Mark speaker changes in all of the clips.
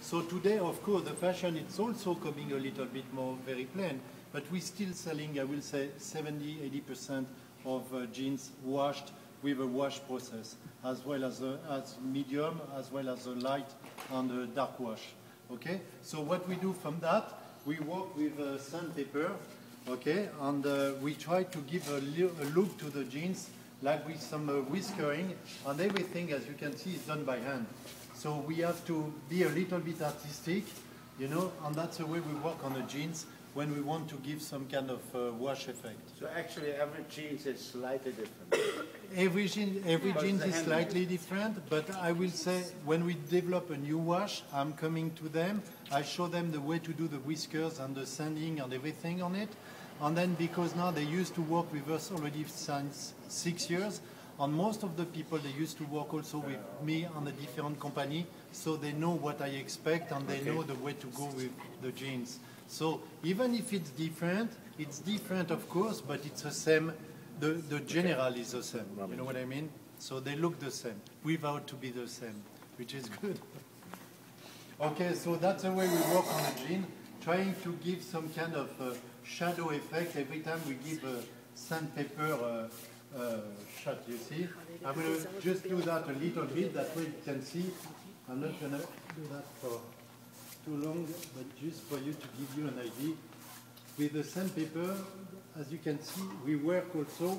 Speaker 1: So today, of course, the fashion is also coming a little bit more very plain, but we're still selling, I will say, 70–80% of jeans washed with a wash process, as well as medium, as well as a light and a dark wash. Okay. So what we do from that, we work with sandpaper. Okay, and we try to give a look to the jeans, like with some whiskering, and everything, as you can see, is done by hand. So we have to be a little bit artistic, you know, and that's the way we work on the jeans when we want to give some kind of wash effect.
Speaker 2: So actually every jeans is slightly different?
Speaker 1: Every jeans is slightly different, but I will say when we develop a new wash, I'm coming to them, I show them the way to do the whiskers and the sanding and everything on it. And then because now they used to work with us already since 6 years, and most of the people, they used to work also with me on a different company, so they know what I expect and they know the way to go with the jeans. So even if it's different of course, but it's the same, the general is the same, you know what I mean? So they look the same, without to be the same, which is good. Okay, so that's the way we work on the jean, trying to give some kind of shadow effect every time we give a sandpaper shot, you see. I'm going to just do that a little bit, that way you can see. I'm not going to do that for too long, but just for you to give you an idea. With the sandpaper, as you can see, we work also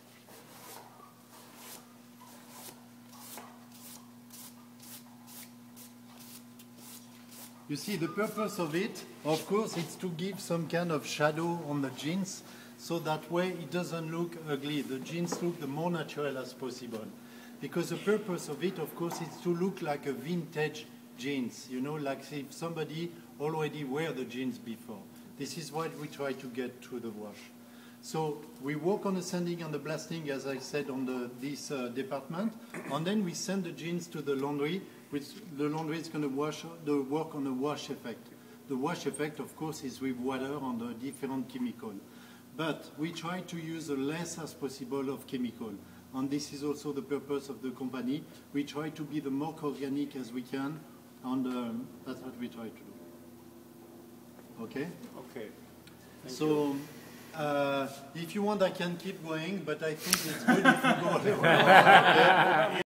Speaker 1: you see, the purpose of it, of course, is to give some kind of shadow on the jeans, so that way it doesn't look ugly. The jeans look the more natural as possible. Because the purpose of it, of course, is to look like a vintage jeans, you know, like if somebody already wear the jeans before. This is what we try to get through the wash. So we work on the sanding and the blasting, as I said, on this department, and then we send the jeans to the laundry, which the laundry is going to work on the wash effect. The wash effect, of course, is with water and a different chemical. But we try to use the less as possible of chemical. And this is also the purpose of the company. We try to be the more organic as we can, and that's what we try to do. Okay?
Speaker 2: Okay.
Speaker 1: So, if you want, I can keep going, but I think it's good if you go. Okay?